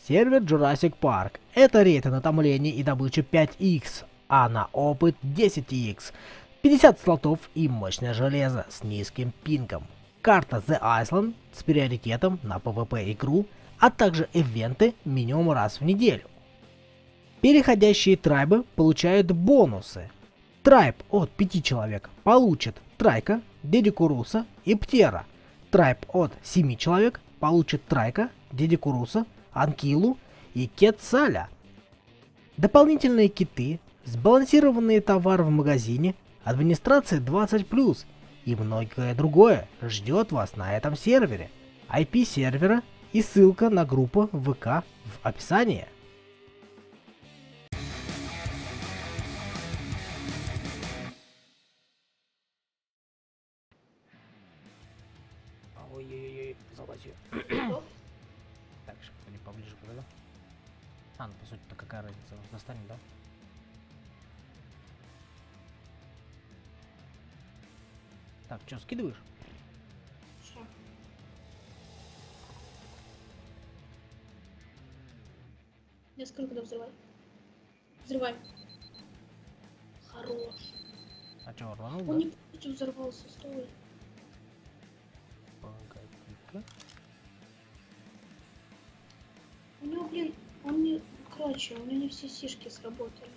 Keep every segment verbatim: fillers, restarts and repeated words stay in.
Сервер Jurassic Park. Это рейд на томление и добычу пять икс, а на опыт десять икс. пятьдесят слотов и мощное железо с низким пингом. Карта The Island с приоритетом на PvP игру, а также ивенты минимум раз в неделю. Переходящие трайбы получают бонусы. Трайб от пяти человек получит Трайка, Дедикуруса и Птера. Трайб от семи человек получит Трайка, Дедикуруса, Анкилу и Кетцаля. Дополнительные киты, сбалансированные товары в магазине, администрация двадцать плюс и многое другое ждет вас на этом сервере. ай пи сервера и ссылка на группу вэ ка в описании. Ой-ой-ой, залазю. Так, чтобы поближе подойду. А, ну по сути-то какая разница, достанет, да? Так, что, скидываешь? Что? Я скажу, когда взрывай. Взрывай. Хорош. А что, рванул, Он да? не полностью взорвался, стой. Погоди-ка. У него, блин, он не... Короче, у него не все сишки сработали.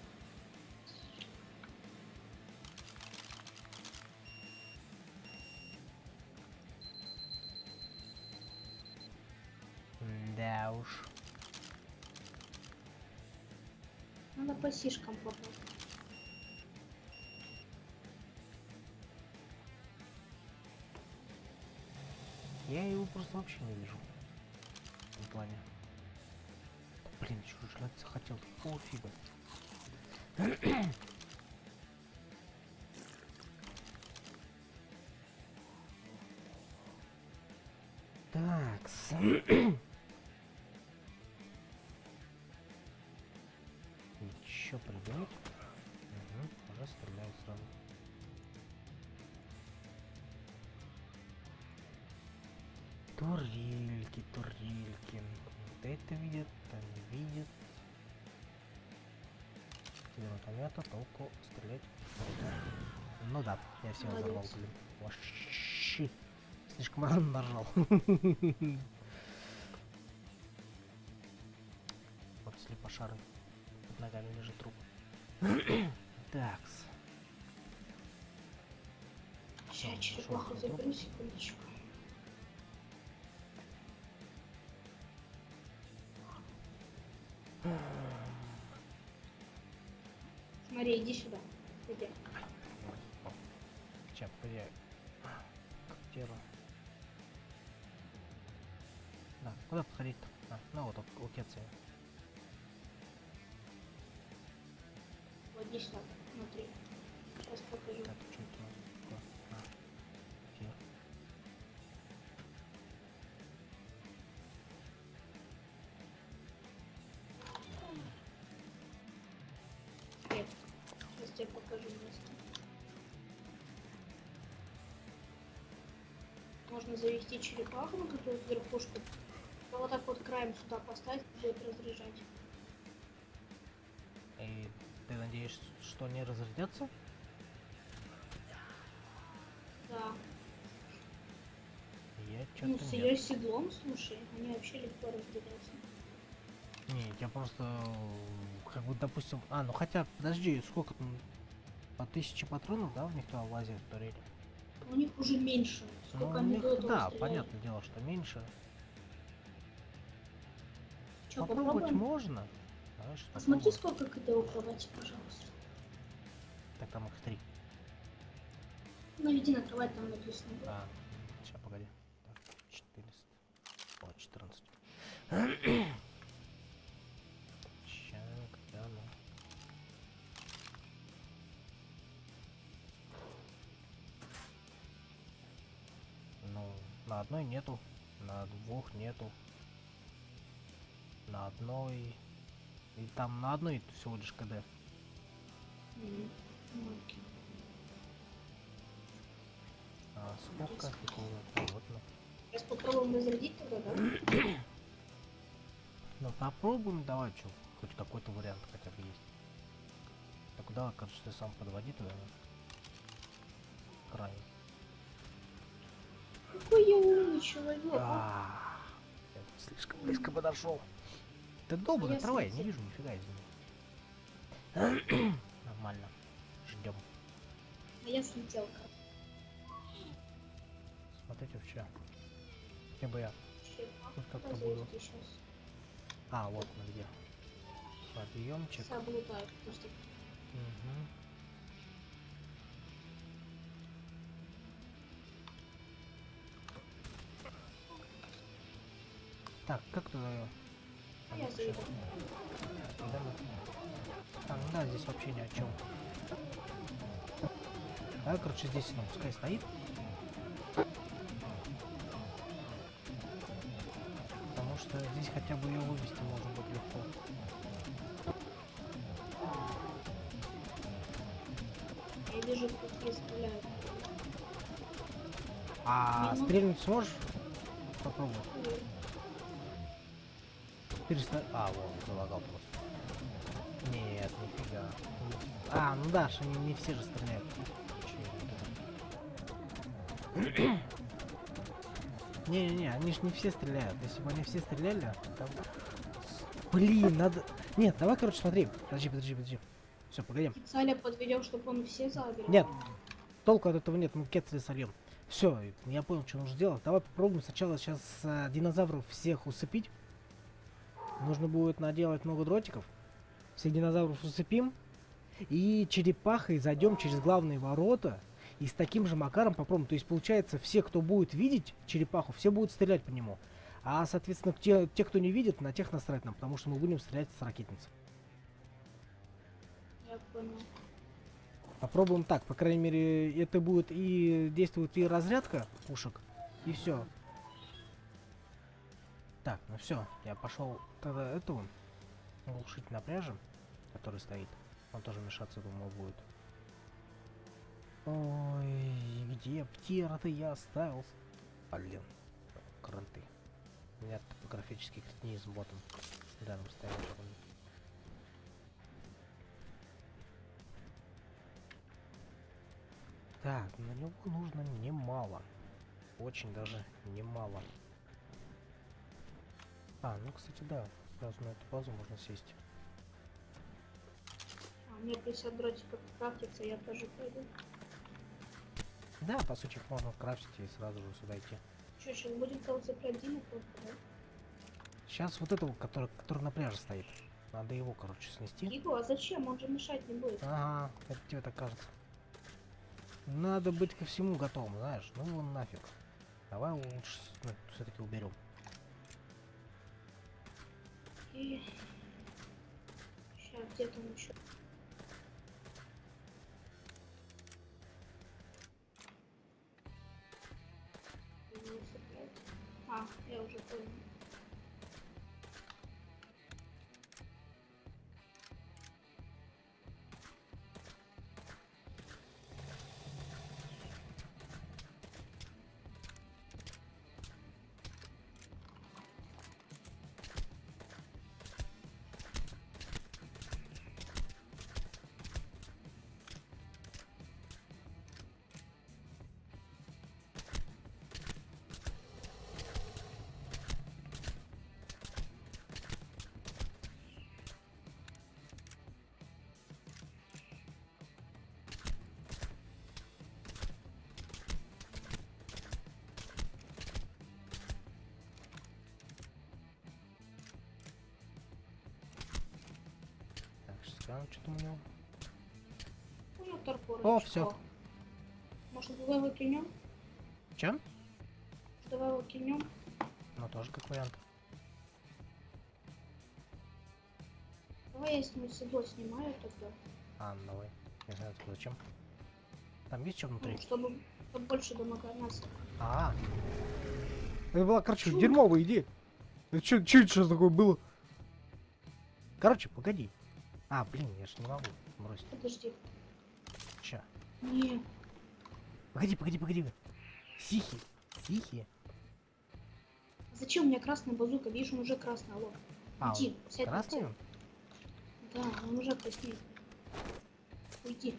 Да уж. Надо по сишкам попробовать. Я его просто вообще не вижу. В этом плане. Блин, еще жрать захотел. Какого фига? Такс. Еще придумать? Угу, уже стреляют сразу. Турельки, турельки. Вот это видят, там не видят. Гранатомета, толку стрелять. Ну да, я все взорвал, блин. Вообще. Слишком рано нажал. Вот слепошары. Под ногами лежит труп. Такс. Сейчас черепаху заберу, секундочку. Смотри, иди сюда. Иди. Сейчас, я... Тело. Да, куда подходить-то? А, ну вот, у Кетция. Вот иди сюда, смотри. Сейчас покажу. Так, что это у нас такое? А, тело. Нет, сейчас тебе покажу место. Можно завести черепаху на какую-то верхушку. А вот так вот краем сюда поставить, будет разряжать. И ты надеешься, что они разрядятся? Да. Я Ну, что-то с нет. ее седлом, слушай, они вообще легко разделяются. Не, я просто, э, как бы, допустим... А, ну хотя, подожди, сколько там? По тысяче патронов, да, в них туда влазит в турель? У них уже меньше. Ну, Сколько у они них, до этого да, стреляли. понятное дело, что меньше. Чё, Попробовать попробуем? можно. Давай, что Посмотри, попробуем. сколько КД укрывайте, пожалуйста. Так, там их три. Наведи на кровать, там написано. А, сейчас, погоди. Так, четыреста. О, четырнадцать. Сейчас, когда ну... Ну, на одной нету, на двух нету, на одной... И там на одной всего лишь КД. Mm-hmm. Okay. А сколько? Вот, ну. Сейчас попробуем разрядить тогда, да? Ну попробуем, давай, что, хоть какой-то вариант хотя бы есть. Так давай, короче, ты сам подводи туда. Край. Какой я умный человек, а? А, я слишком близко подошел. Ты долбаный, я трава, я не слетел. вижу нифига из него. Нормально. Ждем. А я слетел, как. Смотрите в чё. Где бы я Черепаха. хоть как-то Подожди буду. сейчас. А, вот мы где. Подъемчик. Соблюдаю, подожди. Угу. Так, как туда ее? А я заеду. Да, а, ну да, здесь вообще ни о чем. Да, короче, здесь она пускай стоит. Потому что здесь хотя бы ее вывести можно будет легко. Я вижу, какие стреляют. А Минут. стрельнуть сможешь? Попробуй. Переста... А, вот, залагал просто. Нет, нифига. А, ну да, что не, не все же стреляют. Не-не-не, они ж не все стреляют. Если бы они все стреляли, там... Блин, надо... Нет, давай, короче, смотри. Подожди, подожди, подожди. Все, погоди. Специально подведем, чтобы он все забил. Нет, толку от этого нет, мы кетсли сольем. Все, я понял, что нужно сделать. Давай попробуем сначала сейчас э, динозавров всех усыпить. Нужно будет наделать много дротиков. Всех динозавров усыпим. И черепахой зайдем через главные ворота. И с таким же макаром попробуем. То есть получается, все, кто будет видеть черепаху, все будут стрелять по нему. А, соответственно, те, те кто не видит, на тех насрать нам. Потому что мы будем стрелять с ракетницы. Я понял. Попробуем так, по крайней мере, это будет и действует и разрядка пушек, и все. Так, ну все, я пошел тогда этого глушить на пляже, который стоит. Он тоже мешаться, думаю, будет. Ой, где птера-то я оставил? Блин, кранты. У меня топографический кретинизм, вот он, рядом стоит. Так, на него нужно немало. Очень даже немало. А, ну, кстати, да. Сразу на эту базу можно сесть. А, у меня пятьдесят дротиков крафтится, я тоже пойду. Да, по сути, их можно крафтить и сразу же сюда идти. Что, сейчас будем кого цеплять Диму просто, да? Сейчас вот этого, который, который на пляже стоит. Надо его, короче, снести. Его, а зачем? Он же мешать не будет. Ага, это тебе так кажется. Надо быть ко всему готовым, знаешь. Ну его нафиг. Давай его лучше ну, все-таки уберем. И... Сейчас, где там еще? А, я уже понял. Так, что там у него? Уже торпор. О, все. Может, давай его кинем? Чем? Давай его кинем. Ну, тоже как вариант. Давай я с ним седло снимаю тогда. А, ну давай. Не знаю, зачем. Там есть что внутри? Ну, чтобы побольше дамага нас. А, это была, короче, дерьмовая идея. Это что, что это сейчас такое было? Короче, погоди. А, блин, я ж не могу бросить. Подожди. Ща. Не. Погоди, погоди, погоди. Сихи, сихи. Зачем у меня красная базука? Видишь, он уже красный, алло. А, Иди, он сядь на красный тебя. он? Да, он уже краснеет. Уйди.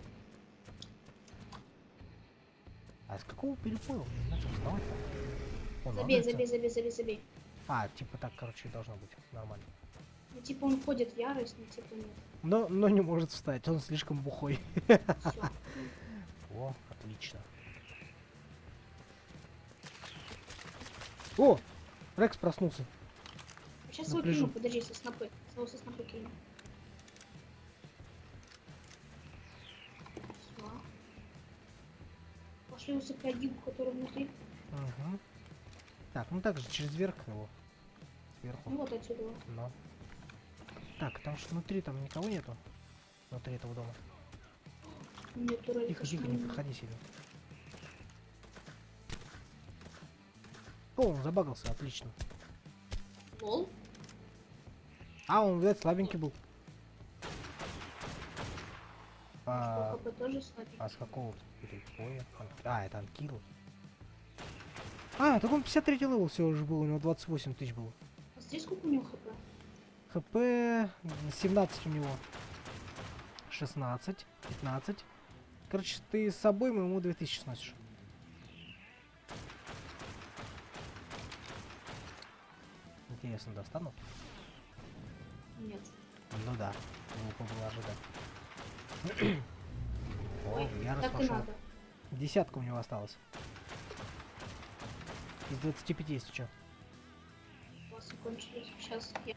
А с какого перепоя он начал вставать-то? Он Забей, ложится? забей, забей, забей, забей. А, типа так, короче, должно быть. Нормально. Ну, типа он входит в ярость, но типа нет. Но, но не может встать, он слишком бухой. Все. О, отлично. О! Рекс проснулся. Сейчас его Напряжу. кину, подожди, со снопы. Со со снопы кину. Все. Пошли усыплять гибку, которая внутри. Угу. Так, ну так же через верх его. Ну Сверху. вот отсюда. вот. Но. Так, там что внутри там никого нету? Внутри этого дома. Мне турель Тихо, тихо, кошмар. не подходи сильно. О, он забагался, отлично. Лол. А, он, видать, слабенький был. А, Что, ХП тоже слабенький. а с какого перепоя? А, это анкил. А, так он пятьдесят третий левел всего же был, у него двадцать восемь тысяч было. А здесь сколько у него хп? ХП семнадцать у него. шестнадцать, пятнадцать. Короче, ты с собой ему две тысячи сносишь. Интересно, достану? Нет. Ну да, глупо было ожидать. О, Ой, я так и пошел. надо. Десятка у него осталось. Из двадцати пяти, если что. Классы кончились. Сейчас я...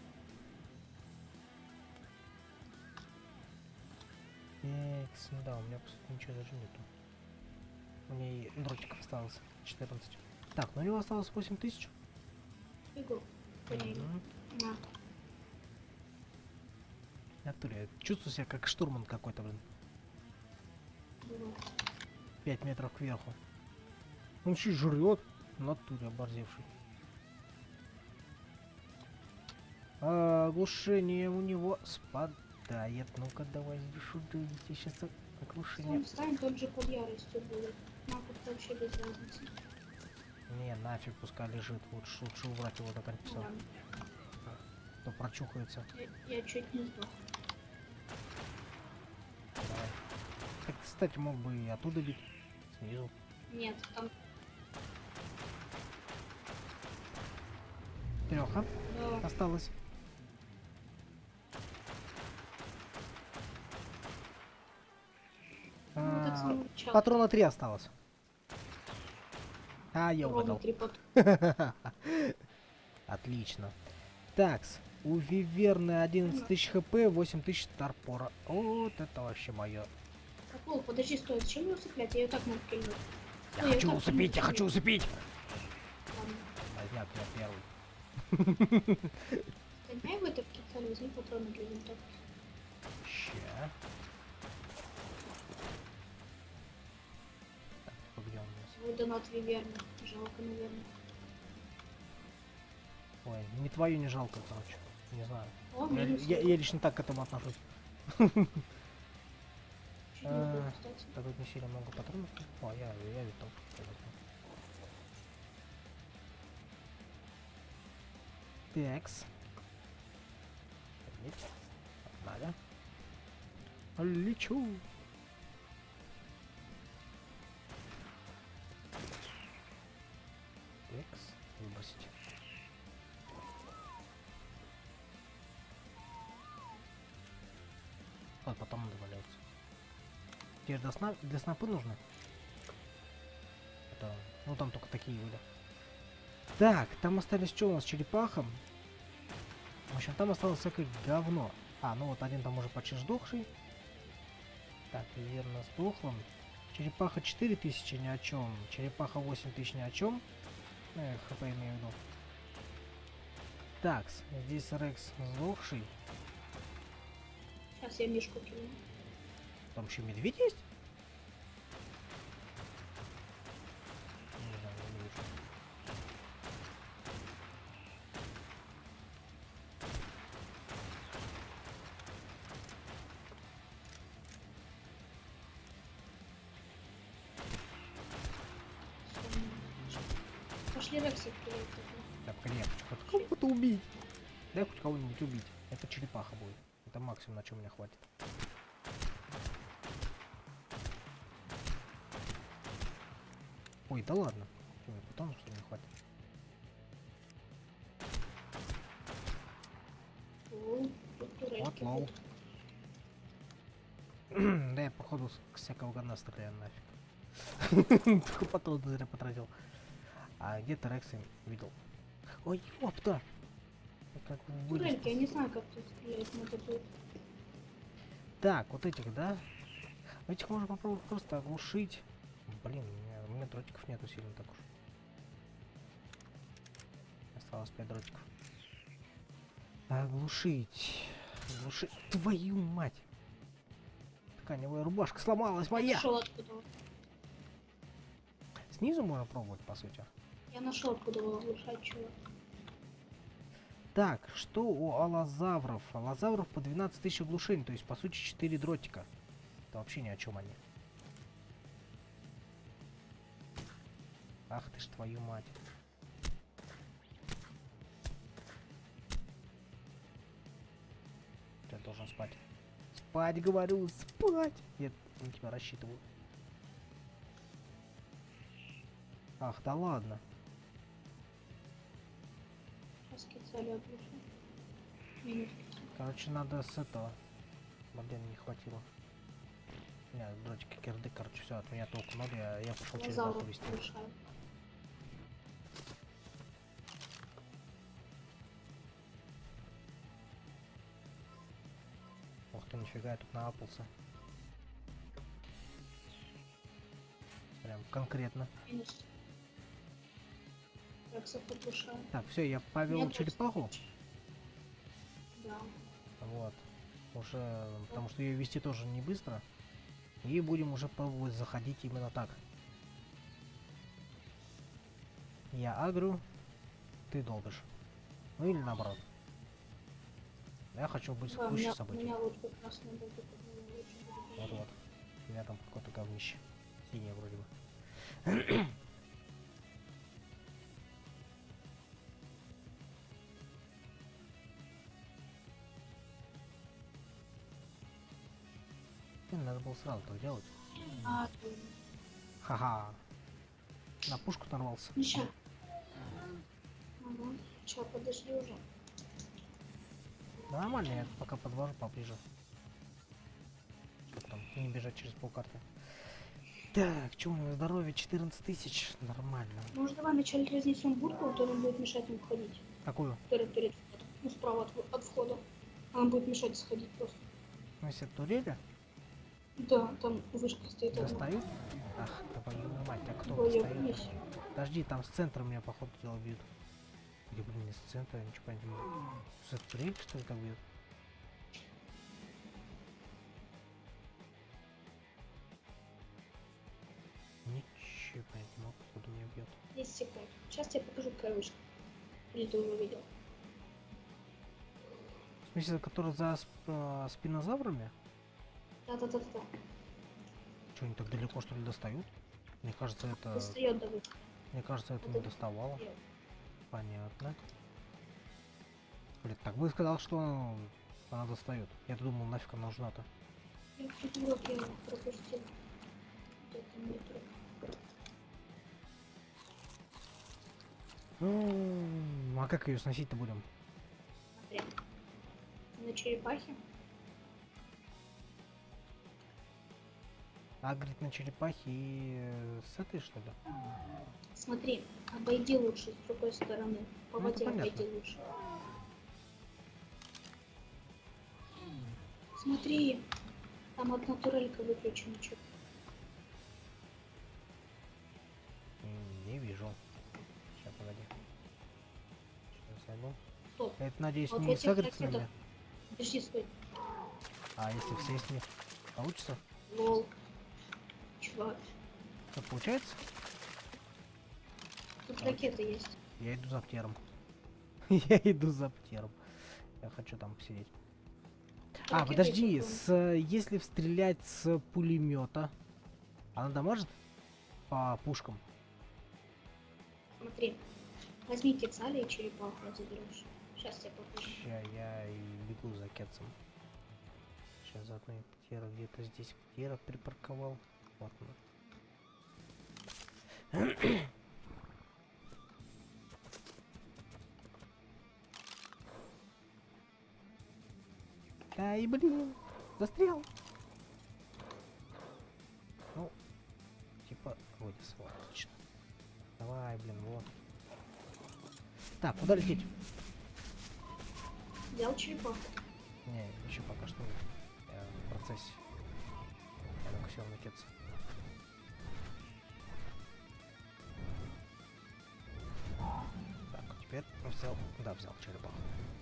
Экс, ну да, у меня, по сути, ничего даже нету. У меня и дротиков осталось четырнадцать. Так, ну у него осталось восемь тысяч. Бегу. По ней. Мгм. На. В натуре, я чувствую себя как штурман какой-то, блин. Беру. пять метров кверху. Он еще жрет. В натуре оборзевший. А, оглушение у него спадает. Ну-ка, давай сюда. Сейчас Если оглушение. он встанет, он же под яростью будет. Нам как-то вообще без разницы. Не, нафиг, пускай лежит. Лучше, лучше убрать его до Ну конца. ладно. То прочухается. Я, я чуть не сдох. Давай. Так, кстати, мог бы и оттуда бить. Снизу. Нет, там... Треха Да. осталось. Ну, так А, самого начала. Патрона три осталось. А, я Ровно угадал. три патрона. Отлично. Такс. У Виверны одиннадцать тысяч хп, восемь тысяч торпора. Вот это вообще мое. Так, Лол, подожди, стой, зачем ее усыплять? Я ее так могу кильнуть. Я Ой, я хочу так усыпить, я не хочу усыпить. Ладно. Возняк, я первый. Гоняй в это в возьми патроны для винтовки. Ща. Так, типа, где он у нас? Твой донат Виверны. Жалко, наверное. Ой, не твою не жалко, короче. Не знаю. О, Я, минус. я- я лично так к этому отношусь. Чуть не А, было, кстати. Так тут не сильно много патронов. О, я, я витал. Такс. Нет. Надо. Лечу. Такс. Выбросить. Вот потом добавляется. Теперь для, сна... для снапы нужно. Это... Ну там только такие были. Так, там остались что у нас? Черепаха. В общем, там осталось всякое говно. А, ну вот один там уже почти сдохший. Так, верно, сдохла. Черепаха четыре тысячи ни о чем. Черепаха восемь тысяч ни о чем. Э, хп имею в виду. Так, здесь Рекс сдохший. Сейчас я мишку кину. Там еще медведь есть? Не знаю, не вижу. Всё, пошли Рекса стрелять. Так, крепочку. Кого-то убить. Дай хоть кого-нибудь убить. Это черепаха будет. Это максимум, на чем меня хватит. Ой, да ладно. Ой, потом что не хватит. О, тут турельки Вот лол. будут. Да я походу с всякого говна стреляю нафиг. Только патрон зря потратил. А где Терекс видел? Ой, ёпта! Как Турельки, я вылез. не знаю, как тут стрелять надо будет. Так, вот этих, да? Этих можно попробовать просто оглушить. Блин, у меня, у меня дротиков нету сильно так уж. Осталось пять дротиков. Оглушить. Оглушить. Твою мать! Тканевая рубашка сломалась Я моя! нашел откуда. Снизу можно пробовать, по сути. Я нашел откуда его оглушать, чувак. Так, что у аллозавров? Аллозавров по двенадцать тысяч оглушений, то есть по сути четыре дротика. Это вообще ни о чем они. Ах ты ж твою мать. Я должен спать. Спать, говорю, спать! Я на тебя рассчитываю. Ах, да ладно. Сейчас цели оглушу. Минутки. Короче, надо с этого. Блин, не хватило. У меня дротики кирды, короче, все, от меня толку много, я, я пошел через Лазару баху вести. оглушаю. Ох ты, нифига, я тут наапался. Прям конкретно. Минус. Рексов оглушаю. Так, все, я повел Нет, черепаху. Да. Вот. Уже, потому что ее вести тоже не быстро. И будем уже пробовать заходить именно так. Я агрю, ты долбишь. Ну или наоборот. Я хочу быть Да, у кучей меня, у событий. меня вот как раз не будет, очень Вот вот. У меня там какое-то говнище. Синее вроде бы. Блин, надо было сразу так делать. А, ты... Ха-ха. На пушку нарвался. Ну, ща. Ага. Ща, подожди уже. Да нормально, я пока подвожу поближе. Чтоб там не бежать через полкарты. Так, что у него здоровье? четырнадцать тысяч. Нормально. Может, давай вначале разнесем будку, которая будет мешать им входить. Какую? Которая перед входом. Ну, справа от, от входа. Она будет мешать сходить просто. Ну, если турели Да, там вышка стоит одна. достают. Ах, твою мать, а кто Ой, я достает? вниз. Подожди, там с центра меня походу дела бьют. Где, блин, не с центра, я ничего понять не могу. С этой турельки, что ли, так бьют? Ничего понять не могу, откуда меня бьет. десять секунд. Сейчас тебе покажу, какая вышка. Или ты уже видел? В смысле, который за сп э, спинозаврами? Да-да-да-да. Что, они так далеко, что ли, достают? Мне кажется, это... Достает до выхода. Мне кажется, это не доставало. Понятно. Блин, так бы сказал, что она достает. Я думал, нафиг она нужна-то. Я чуть урок я пропустил. Вот это метро. Ну, а как ее сносить-то будем? Смотри. На черепахе. Агрить на черепахе и э, с этой, что ли? Смотри, обойди лучше с другой стороны. По Ну, это воде обойди понятно. лучше. Смотри, там одна турелька выключена. Чё? М, Не вижу. Сейчас, погоди. Сейчас зайду. Стоп. Это, надеюсь, Вот не этих сагрится на ракеток- меня. Подожди, стой. А если все с них получится? Лол. Чувак, Что получается? тут ракеты есть. Я иду за птером. Я иду за птером. Я хочу там посидеть. А, Ракеты подожди, есть, с, если стрелять с пулемета, она дамажит по пушкам? Смотри, возьми кецали и черепаху заберешь. Сейчас я покажу. Ща я и бегу за Кетцем. Сейчас заодно и Птера где-то здесь Птера припарковал. Вот он. Ай, блин, застрял. Ну, типа, вылез, вот, отлично. Давай, блин, вот. Так, куда лететь? Взял черепаху. Не, еще пока что нет. Я в процессе. Я только сел на Кетца. Так, теперь взял, да, взял черепаху.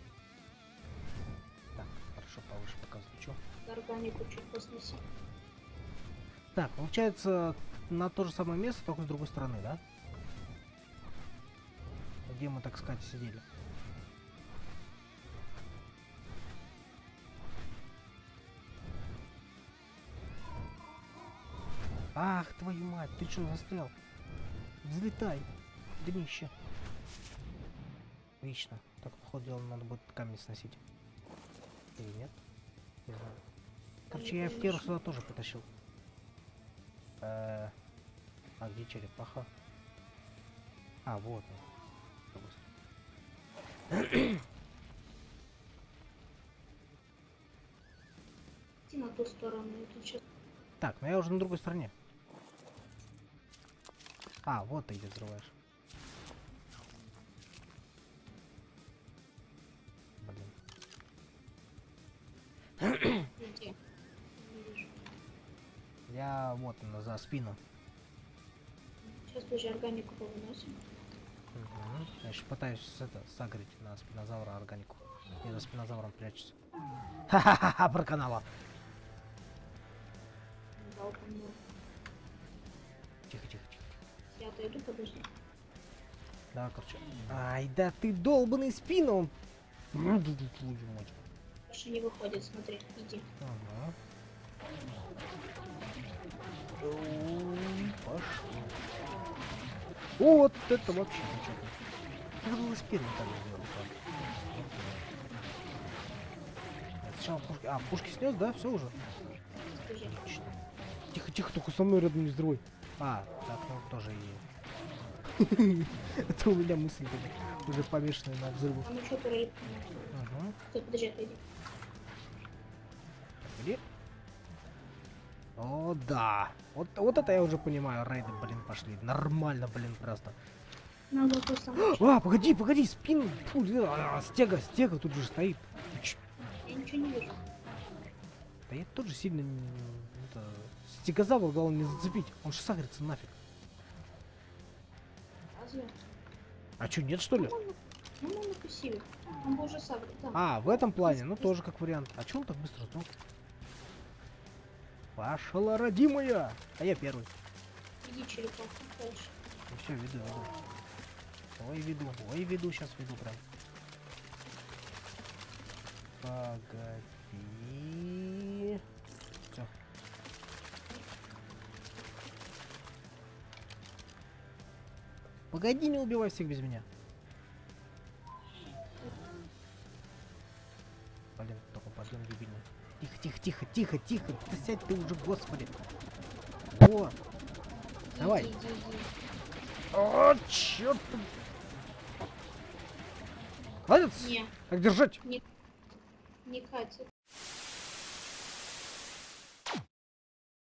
Так, хорошо, повыше показываю, что. Органику чуть поснеси. Так, получается, на то же самое место, только с другой стороны, да? Где мы, так сказать, сидели. Ах, твою мать, ты что, застрял? Взлетай, днище. Отлично. Так, походу дела, надо будет камень сносить. Или нет? Не знаю. Короче, я Птеру сюда тоже потащил. Э -э а где черепаха? А, вот он. Иди на ту сторону, я тут сейчас... Так, ну я уже на другой стороне. А, вот ты где взрываешь. Блин. Где? Не вижу. Я вот она, за спину. Сейчас позже органику повыносим. Угу. Я еще пытаюсь это, сагрить на спинозавра органику. Я за спинозавром прячусь. Ха-ха-ха, проканала. Дал по мне. Тихо, тихо, тихо. Я отойду, подожди. Да, короче. Ай, да ты долбаный спину! Он... Больше не выходит, смотри, иди. Ага. Пошел. Вот это вообще ничего. Надо было спину так сделать. Сначала пушки. А, пушки снес, да? Все уже? Скажи. Тихо, тихо, только со мной рядом не взрывай. А, так, ну тоже и... Это у меня мысль уже помешанная на взрывах. А ну что, турель? Ага. Стой, подожди, отойди. Где? О, да. Вот, вот это я уже понимаю. Рейды, блин, пошли. Нормально, блин, просто. Надо просто... А, погоди, погоди, спину. Фу, а, стега, стега тут же стоит. Я ничего не вижу. Да я тоже сильно... Это, стегозавр, главное, не зацепить. Он же сагрится нафиг. Разве? А что, нет, что ли? Ну, он на пассиве. Он был уже сагрит, да. А, в этом плане, ну тоже как вариант. А че он так быстро сдох? Пошла, родимая! А я первый. Иди черепаху дальше. Ну все, веду, веду. Ой, веду, ой, веду, сейчас веду прям. Погоди. Все. Погоди, не убивай всех без меня. Блин, только подъем дебильный. Тихо, тихо, тихо, тихо, тихо. Да сядь ты уже, господи. О! Давай. Иди, иди, иди. О, черт! Молодец! Не, Как держать? не, не катит.